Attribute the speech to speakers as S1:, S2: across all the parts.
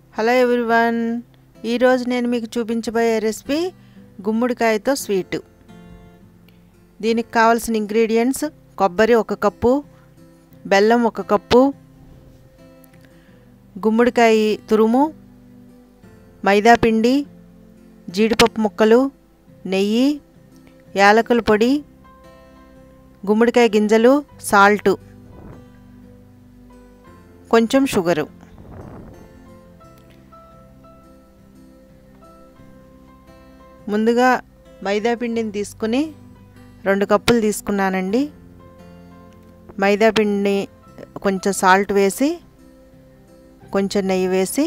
S1: Hello everyone, ఈరోజు నేను మీకు చూపించబోయే రెసిపీ గుమ్మడికాయతో స్వీట్. దీనికి కావాల్సిన ఇంగ్రీడియంట్స్: కొబ్బరి 1 కప్పు, బెల్లం 1 కప్పు, గుమ్మడికాయ తురుము, మైదా పిండి, జీడిపప్పు ముక్కలు, నెయ్యి, యాలకుల పొడి, గుమ్మడికాయ గింజలు, సాల్ట్, కొంచెం షుగరు. ముందుగా మైదా పిండిని తీసుకుని 2 కప్పులు తీసుకున్నానండి. మైదా పిండిని కొంచెం సాల్ట్ వేసి, కొంచెం నెయ్యి వేసి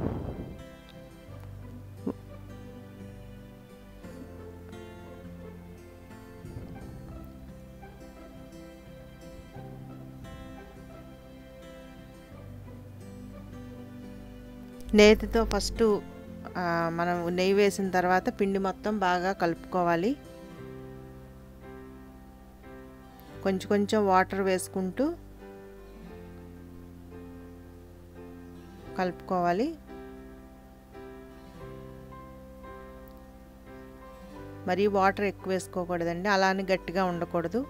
S1: నేతితో ఫస్ట్ మనం నెయ్యి వేసిన తర్వాత పిండి మొత్తం బాగా కలుపుకోవాలి. కొంచెం కొంచెం వాటర్ వేసుకుంటూ కలుపుకోవాలి. మరీ వాటర్ ఎక్కువ వేసుకోకూడదండి, అలానే గట్టిగా ఉండకూడదు.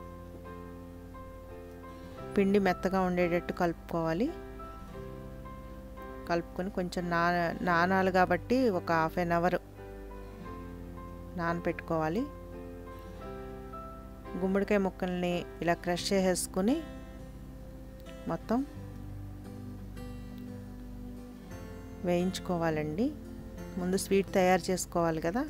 S1: పిండి మెత్తగా ఉండేటట్టు కలుపుకోవాలి. కలుపుకొని కొంచెం నానాలి కాబట్టి ఒక ½ an hour నానపెట్టుకోవాలి. గుమ్మడికాయ ముక్కల్ని ఇలా క్రష్ చేసేసుకొని మొత్తం వేయించుకోవాలండి. ముందు స్వీట్ తయారు చేసుకోవాలి కదా.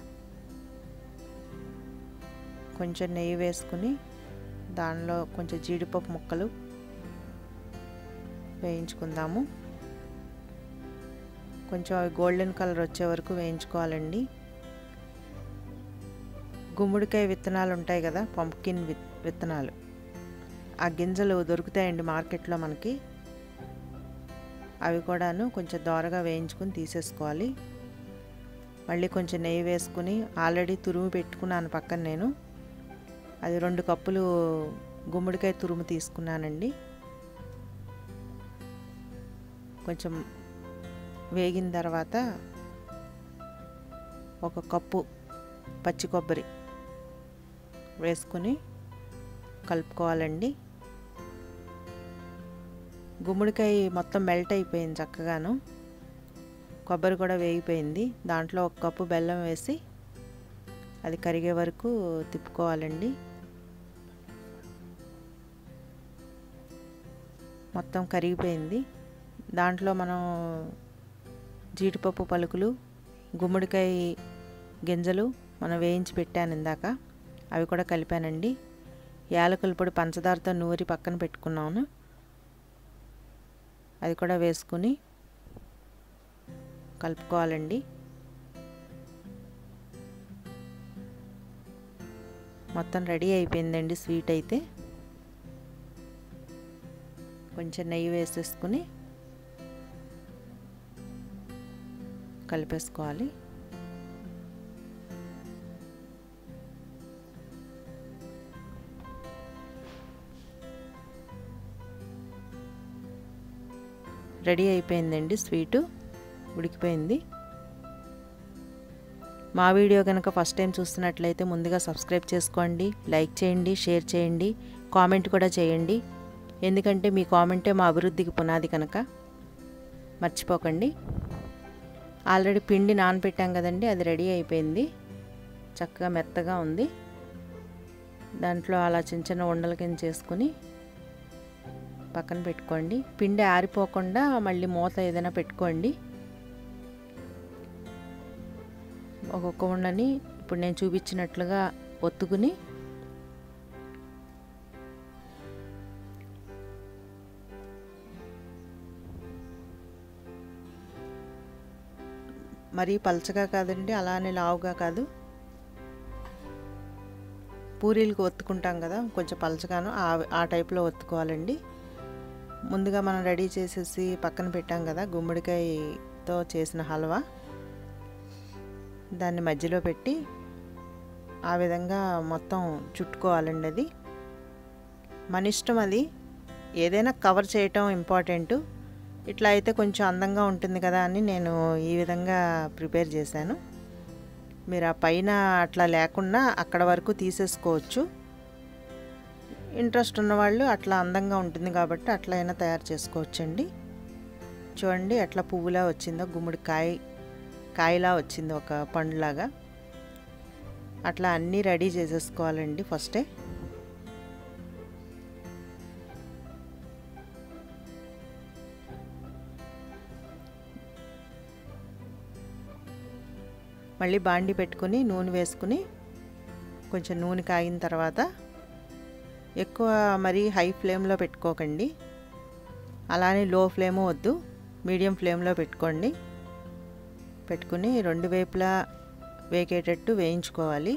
S1: కొంచెం నెయ్యి వేసుకుని దానిలో కొంచెం జీడిపప్పు ముక్కలు వేయించుకుందాము. కొంచెం అవి గోల్డెన్ కలర్ వచ్చే వరకు వేయించుకోవాలండి. గుమ్మడికాయ విత్తనాలు ఉంటాయి కదా, పంప్కిన్ విత్తనాలు, ఆ గింజలు దొరుకుతాయండి మార్కెట్లో మనకి. అవి కూడాను కొంచెం దోరగా వేయించుకుని తీసేసుకోవాలి. మళ్ళీ కొంచెం నెయ్యి వేసుకుని ఆల్రెడీ తురుము పెట్టుకున్నాను పక్కన. నేను అది 2 కప్పులు గుమ్మడికాయ తురుము తీసుకున్నానండి. కొంచెం వేగిన తర్వాత 1 కప్పు పచ్చి కొబ్బరి వేసుకుని కలుపుకోవాలండి. గుమ్మడికాయ మొత్తం మెల్ట్ అయిపోయింది చక్కగాను, కొబ్బరి కూడా వేగిపోయింది. దాంట్లో 1 కప్పు బెల్లం వేసి అది కరిగే వరకు తిప్పుకోవాలండి. మొత్తం కరిగిపోయింది. దాంట్లో మనం జీడిపప్పు పలుకులు, గుమ్మడికాయ గింజలు మనం వేయించి పెట్టాను ఇందాక, అవి కూడా కలిపానండి. యాలకుల పొడి పంచదారతో నూరి పక్కన పెట్టుకున్నాను, అది కూడా వేసుకుని కలుపుకోవాలండి. మొత్తం రెడీ అయిపోయిందండి స్వీట్ అయితే. కొంచెం నెయ్యి వేసేసుకుని కలిపేసుకోవాలి. రెడీ అయిపోయిందండి స్వీటు, ఉడికిపోయింది. మా వీడియో కనుక ఫస్ట్ టైం చూస్తున్నట్లయితే ముందుగా సబ్స్క్రైబ్ చేసుకోండి, లైక్ చేయండి, షేర్ చేయండి, కామెంట్ కూడా చేయండి. ఎందుకంటే మీ కామెంటే మా అభివృద్ధికి పునాది కనుక మర్చిపోకండి. ఆల్రెడీ పిండి నానబెట్టాం కదండి, అది రెడీ అయిపోయింది, చక్కగా మెత్తగా ఉంది. దాంట్లో అలా చిన్న చిన్న ఉండల కింద చేసుకుని పక్కన పెట్టుకోండి. పిండి ఆరిపోకుండా మళ్ళీ మూత ఏదైనా పెట్టుకోండి. ఒక్కొక్క ఉండని ఇప్పుడు నేను చూపించినట్లుగా ఒత్తుకుని మరీ పలచగా కాదండి, అలానే లావుగా కాదు, పూరీలకు ఒత్తుకుంటాం కదా కొంచెం పలచగాను, ఆ టైప్లో ఒత్తుకోవాలండి. ముందుగా మనం రెడీ చేసేసి పక్కన పెట్టాం కదా గుమ్మడికాయతో చేసిన హల్వా, దాన్ని మధ్యలో పెట్టి ఆ విధంగా మొత్తం చుట్టుకోవాలండి. అది మన ఇష్టం, అది ఏదైనా కవర్ చేయటం ఇంపార్టెంట్. ఇట్లా అయితే కొంచెం అందంగా ఉంటుంది కదా అని నేను ఈ విధంగా ప్రిపేర్ చేశాను. మీరు ఆ పైన అట్లా లేకుండా అక్కడ వరకు తీసేసుకోవచ్చు. ఇంట్రెస్ట్ ఉన్నవాళ్ళు అట్లా అందంగా ఉంటుంది కాబట్టి అట్లా అయినా తయారు చేసుకోవచ్చండి. చూడండి ఎట్లా పువ్వులా వచ్చిందో, కాయలా వచ్చింది, ఒక పండులాగా. అట్లా అన్నీ రెడీ చేసేసుకోవాలండి ఫస్టే. మళ్ళీ బాండి పెట్టుకుని నూనె వేసుకుని కొంచెం నూనె కాగిన తర్వాత ఎక్కువ మరీ హై ఫ్లేమ్లో పెట్టుకోకండి, అలానే లో ఫ్లేము వద్దు, మీడియం ఫ్లేమ్లో పెట్టుకోండి. పెట్టుకుని రెండు వైపులా వేగేటట్టు వేయించుకోవాలి.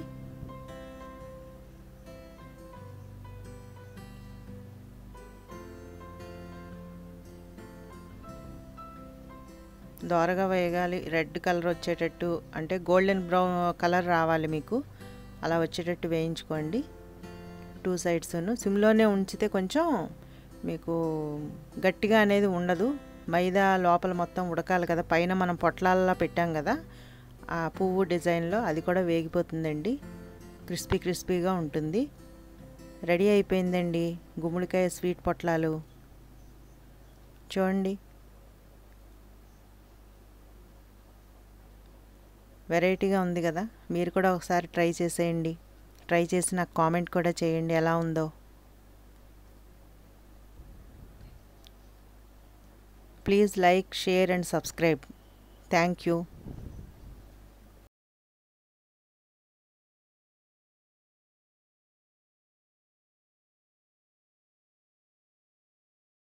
S1: దోరగా వేగాలి, రెడ్ కలర్ వచ్చేటట్టు, అంటే గోల్డెన్ బ్రౌన్ కలర్ రావాలి మీకు, అలా వచ్చేటట్టు వేయించుకోండి. 2 సైడ్స్ను సిమ్లోనే ఉంచితే కొంచెం మీకు గట్టిగా అనేది ఉండదు. మైదా లోపల మొత్తం ఉడకాలి కదా, పైన మనం పొట్లాల్లో పెట్టాం కదా ఆ పువ్వు డిజైన్లో, అది కూడా వేగిపోతుందండి, క్రిస్పీగా ఉంటుంది. రెడీ అయిపోయిందండి గుమ్మడికాయ స్వీట్ పొట్లాలు. చూడండి వెరైటీగా ఉంది కదా, మీరు కూడా ఒకసారి ట్రై చేసేయండి. ట్రై చేసి నాకు కామెంట్ కూడా చేయండి ఎలా ఉందో. Please like, share and subscribe. Thank you.